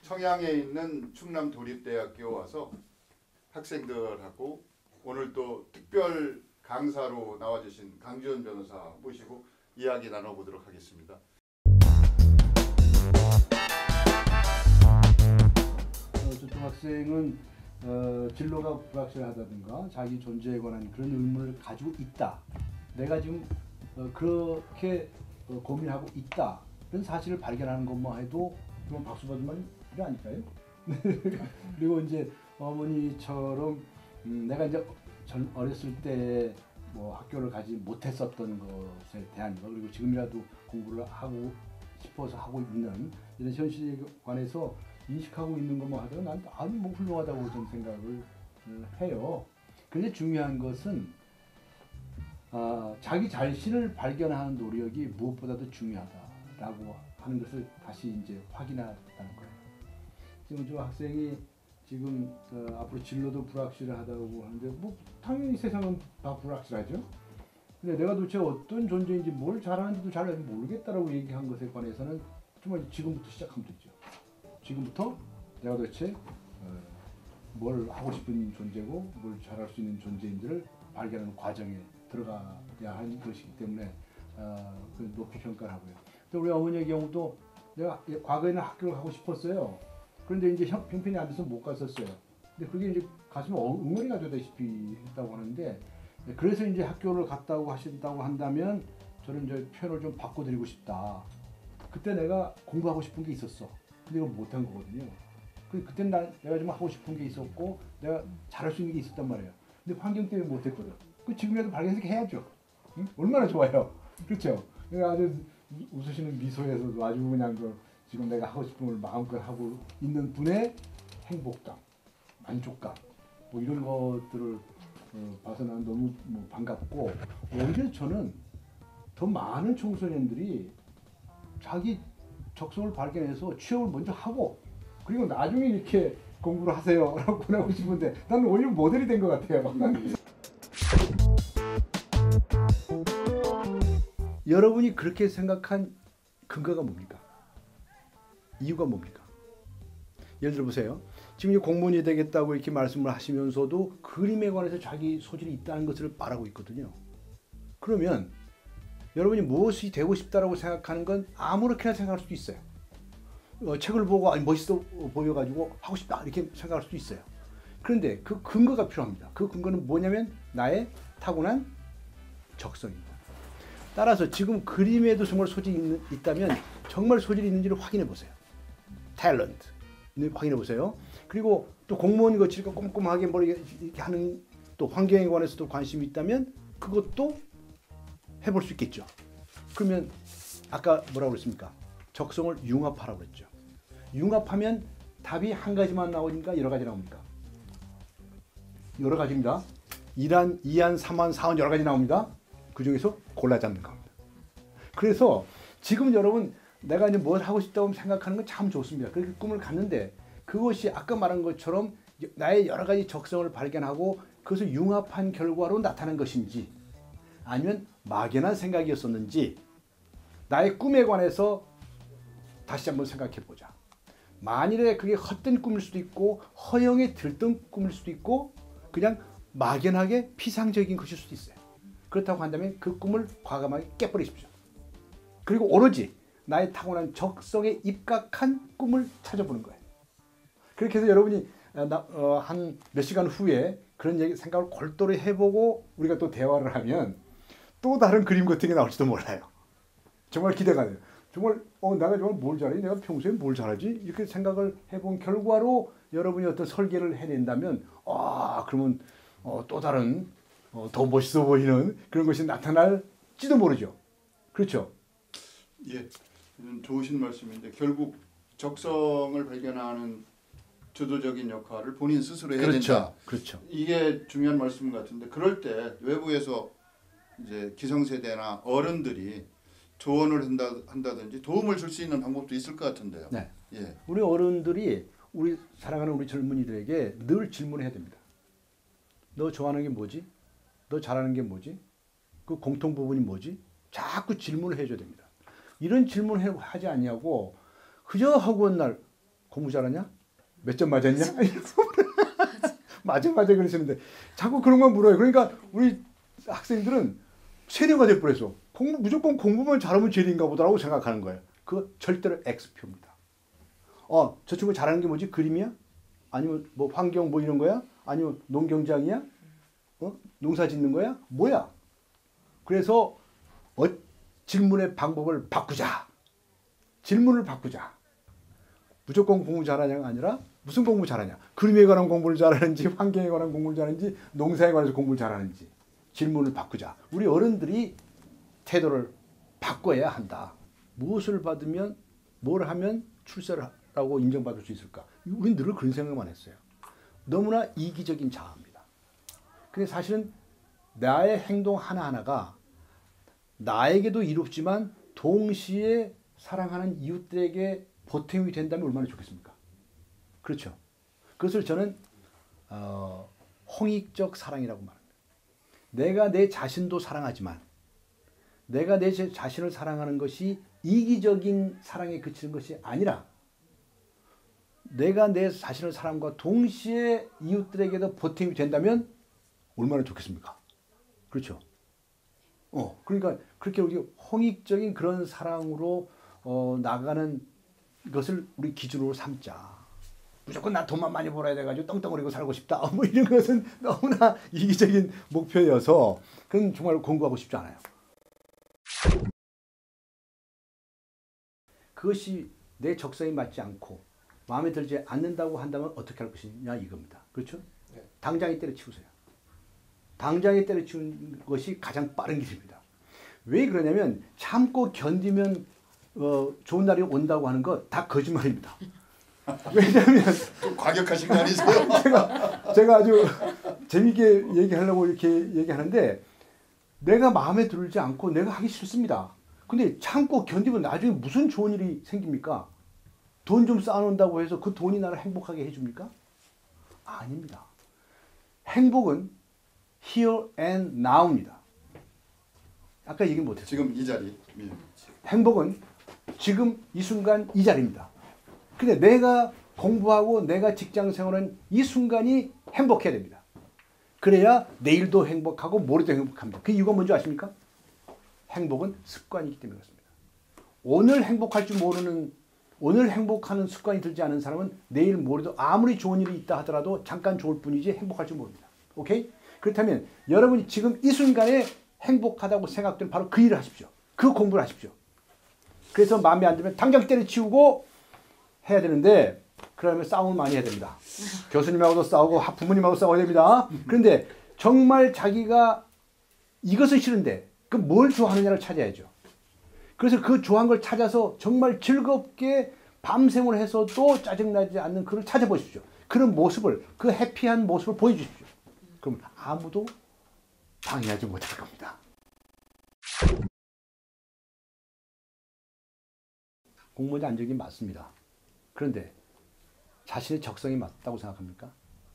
청양에 있는 충남도립대학교 와서 학생들하고 오늘 또 특별 강사로 나와주신 강지원 변호사 모시고 이야기 나눠보도록 하겠습니다. 저쪽 학생은 진로가 불확실하다든가 자기 존재에 관한 그런 의문을 가지고 있다. 내가 지금 그렇게 고민하고 있다. 그런 사실을 발견하는 것만 해도 좀 박수 받을 만한 일 아닐까요? 그리고 이제 어머니처럼 내가 이제 어렸을 때 뭐 학교를 가지 못했었던 것에 대한 거, 그리고 지금이라도 공부를 하고 싶어서 하고 있는 이런 현실에 관해서 인식하고 있는 것만 하더라도 난 아주 뭐 훌륭하다고 좀 생각을 해요. 그런데 중요한 것은 자기 자신을 발견하는 노력이 무엇보다도 중요하다라고 하는 것을 다시 이제 확인하다는 거예요. 지금 저 학생이 지금 앞으로 진로도 불확실하다고 하는데 뭐 당연히 세상은 다 불확실하죠. 근데 내가 도대체 어떤 존재인지 뭘 잘하는지도 잘 모르겠다라고 얘기한 것에 관해서는 정말 지금부터 시작하면 되죠. 지금부터 내가 도대체 뭘 하고 싶은 존재고 뭘 잘할 수 있는 존재인지를 발견하는 과정에 들어가야 하는 것이기 때문에 높이 평가를 하고요. 또 우리 어머니의 경우도 내가 과거에는 학교를 가고 싶었어요. 그런데 이제 형편이 안 돼서 못 갔었어요. 근데 그게 이제 가슴에 웅얼이가 되다시피 했다고 하는데, 그래서 이제 학교를 갔다고 하신다고 한다면 저는 이제 표현을 좀 바꿔드리고 싶다. 그때 내가 공부하고 싶은 게 있었어. 근데 이걸 못한 거거든요. 그때는 내가 좀 하고 싶은 게 있었고 내가 잘할 수 있는 게 있었단 말이에요. 근데 환경 때문에 못했거든. 지금이라도 발견해야죠. 응? 얼마나 좋아요. 그렇죠? 아주 웃으시는 미소에서도 아주 그냥 지금 내가 하고 싶은 걸 마음껏 하고 있는 분의 행복감, 만족감, 뭐 이런 것들을 봐서 난 너무 반갑고, 오히려 저는 더 많은 청소년들이 자기 적성을 발견해서 취업을 먼저 하고 그리고 나중에 이렇게 공부를 하세요 라고 보내고 싶은데 나는 오히려 모델이 된 것 같아요. 여러분이 그렇게 생각한 근거가 뭡니까? 이유가 뭡니까? 예를 들어 보세요. 지금 공무원이 되겠다고 이렇게 말씀을 하시면서도 그림에 관해서 자기 소질이 있다는 것을 말하고 있거든요. 그러면 여러분이 무엇이 되고 싶다라고 생각하는 건 아무렇게나 생각할 수도 있어요. 책을 보고 멋있어 보여가지고 하고 싶다 이렇게 생각할 수도 있어요. 그런데 그 근거가 필요합니다. 그 근거는 뭐냐면 나의 타고난 적성입니다. 따라서 지금 그림에도 정말 소질이 있다면 정말 소질이 있는지를 확인해 보세요. 탤런트 확인해 보세요. 그리고 또 공무원 거치니까 꼼꼼하게 뭘 이렇게 하는 또 환경에 관해서도 관심이 있다면 그것도 해볼 수 있겠죠. 그러면 아까 뭐라고 그랬습니까? 적성을 융합하라고 그랬죠. 융합하면 답이 한 가지만 나오니까 여러 가지 나옵니까? 여러 가지입니다. 1안, 2안, 3안, 4안 여러 가지 나옵니다. 그 중에서 골라 잡는 겁니다. 그래서 지금 여러분 내가 이제 뭘 하고 싶다고 생각하는 건 참 좋습니다. 그렇게 꿈을 갖는데 그것이 아까 말한 것처럼 나의 여러 가지 적성을 발견하고 그것을 융합한 결과로 나타난 것인지 아니면 막연한 생각이었었는지 나의 꿈에 관해서 다시 한번 생각해 보자. 만일에 그게 헛된 꿈일 수도 있고 허영에 들던 꿈일 수도 있고 그냥 막연하게 피상적인 것일 수도 있어요. 그렇다고 한다면 그 꿈을 과감하게 깨버리십시오. 그리고 오로지 나의 타고난 적성에 입각한 꿈을 찾아보는 거예요. 그렇게 해서 여러분이 한 몇 시간 후에 그런 생각을 골똘히 해보고 우리가 또 대화를 하면 또 다른 그림 같은 게 나올지도 몰라요. 정말 기대가 돼요. 정말 내가 정말 뭘 잘하지? 내가 평소에 뭘 잘하지? 이렇게 생각을 해본 결과로 여러분이 어떤 설계를 해낸다면 그러면 또 다른 더 멋있어 보이는 그런 것이 나타날지도 모르죠. 그렇죠? 예, 좋으신 말씀인데 결국 적성을 발견하는 주도적인 역할을 본인 스스로 해야 된다. 그렇죠. 이게 중요한 말씀 같은데 그럴 때 외부에서 이제 기성세대나 어른들이 조언을 한다든지 도움을 줄 수 있는 방법도 있을 것 같은데요. 네. 예. 우리 어른들이 사랑하는 우리 젊은이들에게 늘 질문해야 됩니다. 너 좋아하는 게 뭐지? 너 잘하는 게 뭐지? 그 공통 부분이 뭐지? 자꾸 질문을 해줘야 됩니다. 이런 질문을 하지 않냐고 그저 허구한 날 공부 잘하냐? 몇 점 맞았냐? 맞아 그러시는데 자꾸 그런 거 물어요. 그러니까 우리 학생들은 세뇌가 될 뻔해서 무조건 공부만 잘하면 제일인가 보다라고 생각하는 거예요. 그거 절대로 X표입니다. 저 친구 잘하는 게 뭐지? 그림이야? 아니면 뭐 환경 뭐 이런 거야? 아니면 농경장이야? 농사 짓는 거야? 뭐야? 그래서 질문의 방법을 바꾸자. 질문을 바꾸자. 무조건 공부 잘하냐가 아니라 무슨 공부 잘하냐? 그림에 관한 공부를 잘하는지 환경에 관한 공부를 잘하는지 농사에 관해서 공부를 잘하는지 질문을 바꾸자. 우리 어른들이 태도를 바꿔야 한다. 무엇을 받으면 뭘 하면 출세를 하고 인정받을 수 있을까? 우린 늘 그런 생각만 했어요. 너무나 이기적인 자아입니다. 근데 사실은 나의 행동 하나하나가 나에게도 이롭지만 동시에 사랑하는 이웃들에게 보탬이 된다면 얼마나 좋겠습니까? 그렇죠. 그것을 저는 홍익적 사랑이라고 말합니다. 내가 내 자신도 사랑하지만 내가 내 자신을 사랑하는 것이 이기적인 사랑에 그치는 것이 아니라 내가 내 자신을 사랑과 동시에 이웃들에게도 보탬이 된다면 얼마나 좋겠습니까? 그렇죠. 그러니까 그렇게 우리 홍익적인 그런 사랑으로 나가는 것을 우리 기준으로 삼자. 무조건 나 돈만 많이 벌어야 돼가지고 떵떵거리고 살고 싶다. 뭐 이런 것은 너무나 이기적인 목표여서 그건 정말 공부하고 싶지 않아요. 그것이 내 적성에 맞지 않고 마음에 들지 않는다고 한다면 어떻게 할 것이냐 이겁니다. 그렇죠? 네. 당장에 때려치우세요. 당장에 때려치우는 것이 가장 빠른 길입니다. 왜 그러냐면 참고 견디면 좋은 날이 온다고 하는 거 다 거짓말입니다. 왜냐하면 좀 과격하신 거 아니세요? 제가 아주 재밌게 얘기하려고 이렇게 얘기하는데 내가 마음에 들지 않고 내가 하기 싫습니다. 근데 참고 견디면 나중에 무슨 좋은 일이 생깁니까? 돈 좀 쌓아놓는다고 해서 그 돈이 나를 행복하게 해줍니까? 아닙니다. 행복은 here and now입니다. 아까 얘기 못했어요. 지금 이 자리. 행복은 지금 이 순간 이 자리입니다. 근데 내가 공부하고 내가 직장 생활하는 이 순간이 행복해야 됩니다. 그래야 내일도 행복하고 모레도 행복합니다. 그 이유가 뭔지 아십니까? 행복은 습관이기 때문에 그렇습니다. 오늘 행복할 줄 모르는 오늘 행복하는 습관이 들지 않은 사람은 내일 모레도 아무리 좋은 일이 있다 하더라도 잠깐 좋을 뿐이지 행복할 줄 모릅니다. 오케이? 그렇다면 여러분이 지금 이 순간에 행복하다고 생각되는 바로 그 일을 하십시오. 그 공부를 하십시오. 그래서 마음에 안 들면 당장 때려치우고 해야 되는데 그러면 싸움을 많이 해야 됩니다. 교수님하고도 싸우고 부모님하고 싸워야 됩니다. 그런데 정말 자기가 이것은 싫은데 그 뭘 좋아하느냐를 찾아야죠. 그래서 그 좋아하는 걸 찾아서 정말 즐겁게 밤샘을 해서도 짜증나지 않는 그를 찾아보십시오. 그런 모습을 그 해피한 모습을 보여주십시오. 그럼 아무도 방해하지 못할 겁니다. 공무원이 안정이 맞습니다. 그런데 자신의 적성이 맞다고 생각합니까?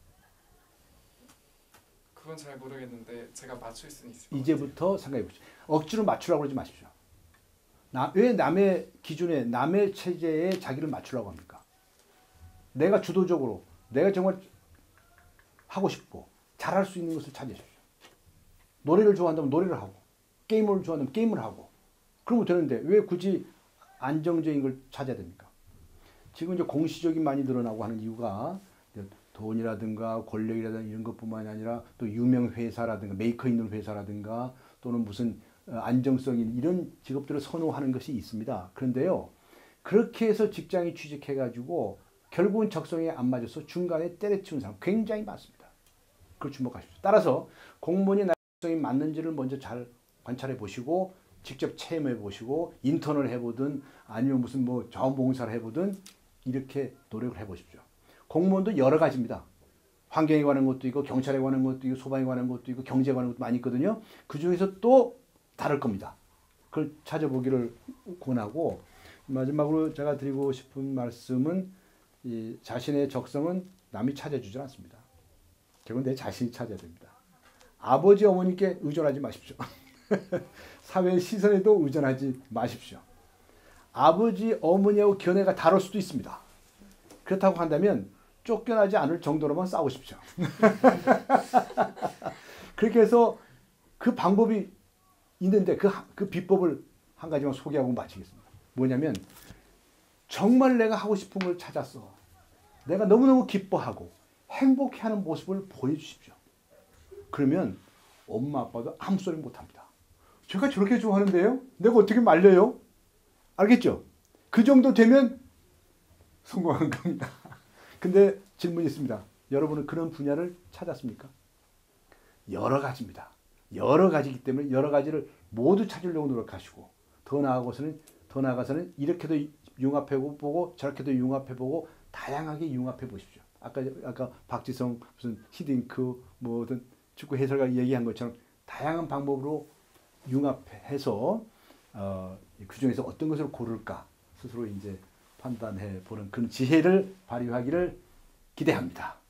그건 잘 모르겠는데 제가 맞출 수는 있을 것 같아요. 이제부터 생각해 보십시오. 억지로 맞추라고 그러지 마십시오. 왜 남의 기준에 남의 체제에 자기를 맞추려고 합니까? 내가 주도적으로 내가 정말 하고 싶고 잘할 수 있는 것을 찾으십시오. 노래를 좋아한다면 노래를 하고 게임을 좋아한다면 게임을 하고 그러면 되는데 왜 굳이 안정적인 걸 찾아야 됩니까? 지금 이제 공시적이 많이 늘어나고 하는 이유가 돈이라든가 권력이라든가 이런 것뿐만이 아니라 또 유명 회사라든가 메이커 있는 회사라든가 또는 무슨 안정성인 이런 직업들을 선호하는 것이 있습니다. 그런데요. 그렇게 해서 직장에 취직해가지고 결국은 적성에 안 맞아서 중간에 때려치운 사람 굉장히 많습니다. 그걸 주목하십시오. 따라서 공무원이 나의 적성에 맞는지를 먼저 잘 관찰해 보시고 직접 체험해 보시고 인턴을 해보든 아니면 무슨 뭐 자원봉사를 해보든 이렇게 노력을 해보십시오. 공무원도 여러 가지입니다. 환경에 관한 것도 있고 경찰에 관한 것도 있고 소방에 관한 것도 있고 경제에 관한 것도 많이 있거든요. 그중에서 또 다를 겁니다. 그걸 찾아보기를 권하고 마지막으로 제가 드리고 싶은 말씀은 이 자신의 적성은 남이 찾아주지 않습니다. 결국은 내 자신이 찾아야 됩니다. 아버지 어머니께 의존하지 마십시오. 사회의 시선에도 의존하지 마십시오. 아버지 어머니하고 견해가 다를 수도 있습니다. 그렇다고 한다면 쫓겨나지 않을 정도로만 싸우십시오. 그렇게 해서 그 방법이 있는데 그 비법을 한 가지만 소개하고 마치겠습니다. 뭐냐면 정말 내가 하고 싶은 걸 찾았어. 내가 너무너무 기뻐하고 행복해하는 모습을 보여주십시오. 그러면 엄마 아빠도 아무 소리 못합니다. 제가 저렇게 좋아하는데요? 내가 어떻게 말려요? 알겠죠? 그 정도 되면 성공한 겁니다. 근데 질문이 있습니다. 여러분은 그런 분야를 찾았습니까? 여러 가지입니다. 여러 가지이기 때문에 여러 가지를 모두 찾으려고 노력하시고 더 나아가서는 이렇게도 융합해보고 저렇게도 융합해보고 다양하게 융합해 보십시오. 아까 박지성 무슨 히딩크 뭐 어떤 축구 해설가 얘기한 것처럼 다양한 방법으로 융합해서 그 중에서 어떤 것을 고를까 스스로 이제 판단해 보는 그런 지혜를 발휘하기를 기대합니다.